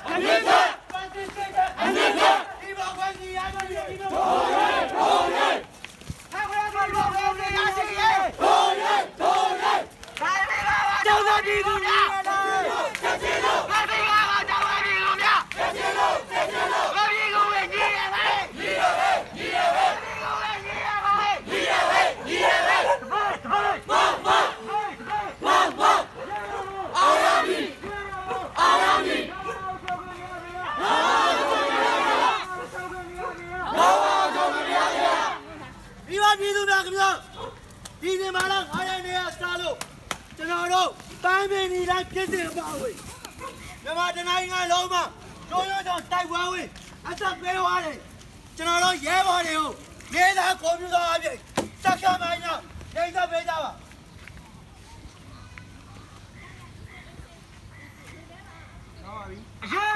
ဒီနေ့မှလည်းအားရနေရစားလို့ကျွန်တော်တို့တိုင်းပင်ဒီတိုင်းဖြစ်နေပါဘူးမြန်မာတနိုင်းကလုံးမတို့ရိုးကြောင့်တိုက်ပွဲဝင်အသက်ပေးသွားတယ်ကျွန်တော်တို့ရဲဘော်တွေကိုနေသာကွန်ပျူတာအပြင်တက်ခမိုင်းတော့နေသာပေးကြပါအရေး